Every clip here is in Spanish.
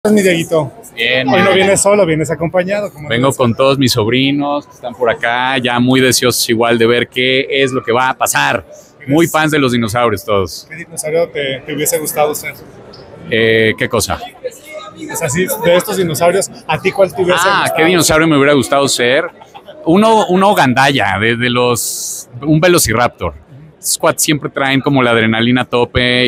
Mi Dieguito, Bien, hoy no bien. vienes solo, vienes acompañado. Vengo con todos mis sobrinos que están por acá, ya muy deseosos igual de ver qué es lo que va a pasar. Muy fans de los dinosaurios todos. ¿Qué dinosaurio te hubiese gustado ser? ¿Qué cosa? O sea, sí, de estos dinosaurios, ¿a ti cuál te hubiese gustado? ¿Qué dinosaurio me hubiera gustado ser? Uno gandaya, un velociraptor. Squad siempre traen como la adrenalina a tope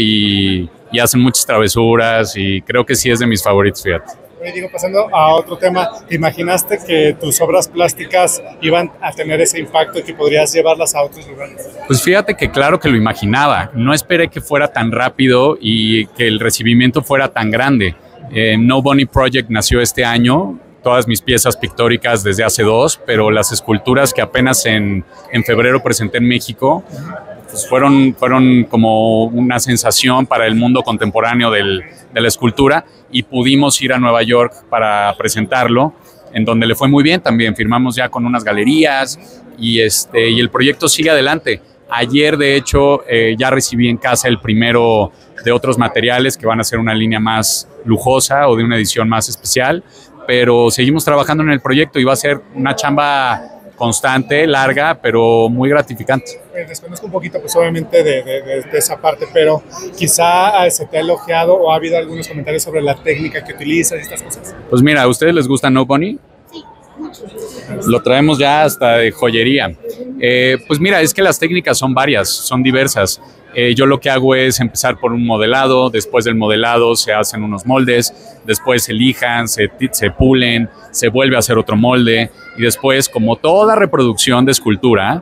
y hacen muchas travesuras y creo que sí es de mis favoritos, fíjate. Oye, digo, pasando a otro tema, ¿te imaginaste que tus obras plásticas iban a tener ese impacto y que podrías llevarlas a otros lugares? Pues fíjate que claro que lo imaginaba. No esperé que fuera tan rápido y que el recibimiento fuera tan grande. No Bunny Project nació este año, todas mis piezas pictóricas desde hace 2, pero las esculturas que apenas en febrero presenté en México, pues fueron como una sensación para el mundo contemporáneo de la escultura y pudimos ir a Nueva York para presentarlo, en donde le fue muy bien también. Firmamos ya con unas galerías y el proyecto sigue adelante. Ayer, de hecho, ya recibí en casa el primero de otros materiales que van a ser una línea más lujosa o de una edición más especial, pero seguimos trabajando en el proyecto y va a ser una chamba constante, larga, pero muy gratificante. Desconozco un poquito, pues obviamente, de esa parte, pero quizá se te ha elogiado o ha habido algunos comentarios sobre la técnica que utilizas y estas cosas. Pues mira, ¿a ustedes les gusta No Bunny? Sí, mucho. Lo traemos ya hasta de joyería. Pues mira, es que las técnicas son varias, son diversas. Yo lo que hago es empezar por un modelado, después del modelado se hacen unos moldes, después se lijan, se pulen, se vuelve a hacer otro molde y después, como toda reproducción de escultura,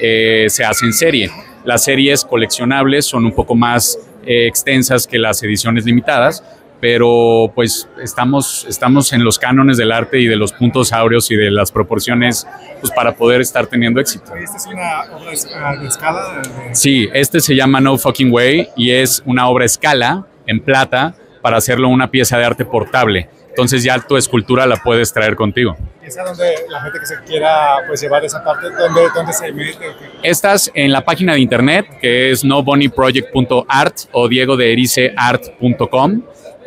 se hace en serie. Las series coleccionables son un poco más extensas que las ediciones limitadas, pero pues estamos en los cánones del arte y de los puntos áureos y de las proporciones, pues para poder estar teniendo éxito. ¿Esta es una obra de escala? Sí, se llama No Fucking Way y es una obra a escala en plata para hacerlo una pieza de arte portable. Entonces ya tu escultura la puedes traer contigo. ¿Y esa donde la gente que se quiera pues llevar esa parte, dónde se mete? Estás en la página de internet que es nobunnyproject.art o diegodeericeart.com.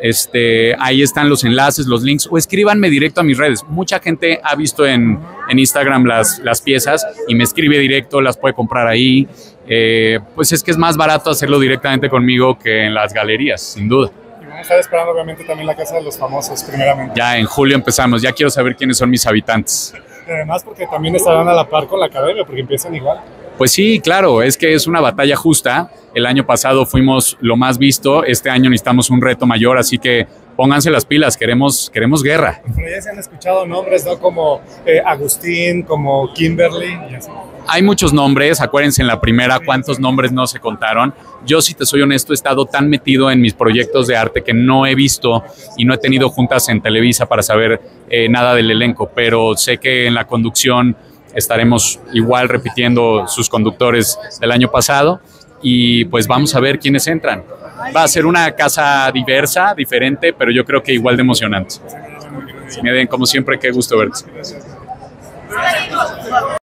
Ahí están los enlaces, los links, o escríbanme directo a mis redes. Mucha gente ha visto en Instagram las piezas y me escribe directo, las puede comprar ahí. Pues es que es más barato hacerlo directamente conmigo que en las galerías, sin duda. Y vamos a estar esperando obviamente también la Casa de los Famosos primeramente. Ya en julio empezamos, ya quiero saber quiénes son mis habitantes. Y además porque también estarán a la par con la academia, porque empiezan igual. Pues sí, claro, es que es una batalla justa. El año pasado fuimos lo más visto, este año necesitamos un reto mayor, así que pónganse las pilas, queremos guerra. Pero ya se han escuchado nombres, ¿no? Como Agustín, como Kimberly y así. Hay muchos nombres, acuérdense en la primera cuántos nombres no se contaron. Yo, si te soy honesto, he estado tan metido en mis proyectos de arte que no he visto y no he tenido juntas en Televisa para saber nada del elenco, pero sé que en la conducción estaremos igual repitiendo sus conductores del año pasado y pues vamos a ver quiénes entran. Va a ser una casa diversa, diferente, pero yo creo que igual de emocionante. Miren, como siempre, qué gusto verte.